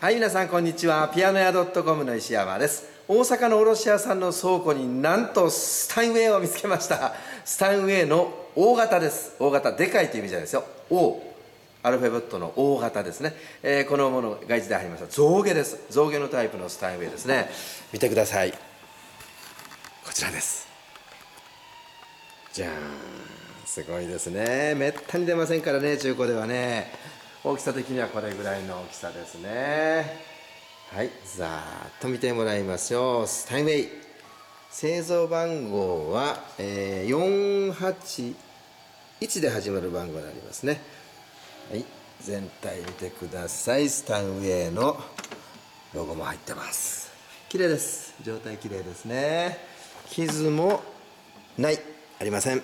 はい、皆さんこんにちは。ピアノ屋 .com の石山です。大阪の卸屋さんの倉庫になんとスタインウェイを見つけました。スタインウェイの大型です。大型、でかいという意味じゃないですよ。O、アルファベットの大型ですね。このものが一台入りました。象牙です。象牙のタイプのスタインウェイですね。見てください。こちらです。じゃーん。すごいですね。めったに出ませんからね、中古ではね。大きさ的にはこれぐらいの大きさですね。はい、ざーっと見てもらいましょう。スタインウェイ。製造番号は、481で始まる番号になりますね。はい、全体見てください。スタインウェイのロゴも入ってます。綺麗です。状態綺麗ですね。傷もない。ありません。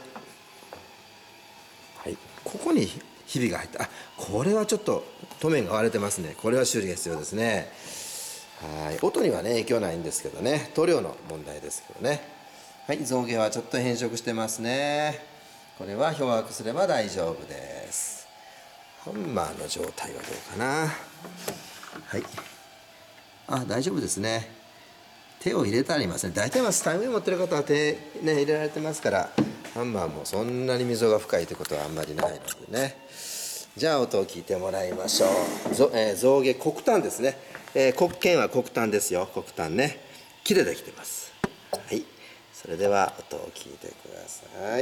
はい、ここにひびが入った。あ、これはちょっと塗面が割れてますね。これは修理が必要ですね。はい、音にはね影響ないんですけどね、塗料の問題ですけどね。はい、象牙はちょっと変色してますね。これは漂白すれば大丈夫です。ハンマーの状態はどうかな。はい、あ、大丈夫ですね。手を入れてありますね。大体はスタインウェイ持ってる方は手ね入れられてますから、ハンマーもそんなに溝が深いということはあんまりないのでね。じゃあ音を聞いてもらいましょう。象牙黒炭ですね。黒鍵は黒炭ですよ。黒炭ね。木でできてます。はい。それでは音を聞いてください。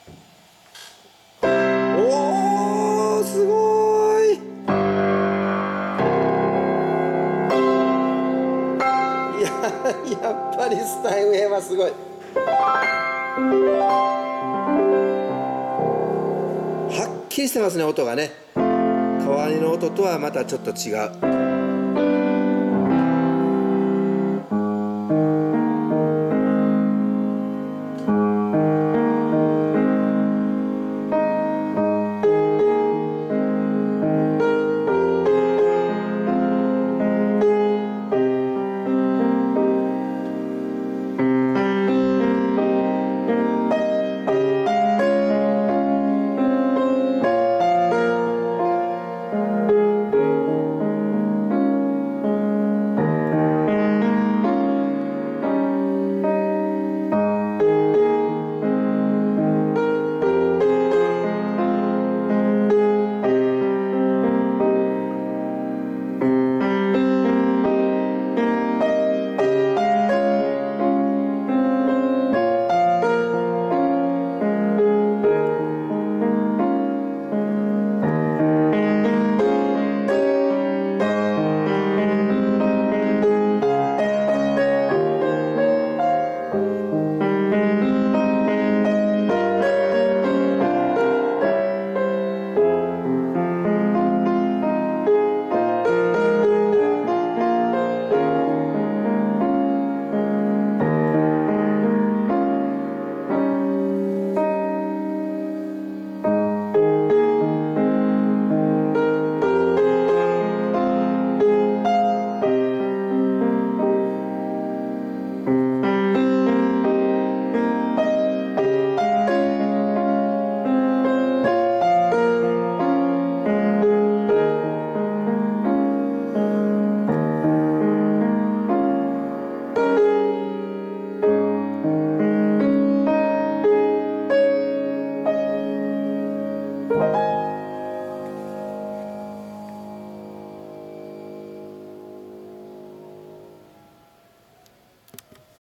おー、すごい。やっぱりスタインウェイはすごい。はっきりしてますね、音がね。代わりの音とはまたちょっと違う。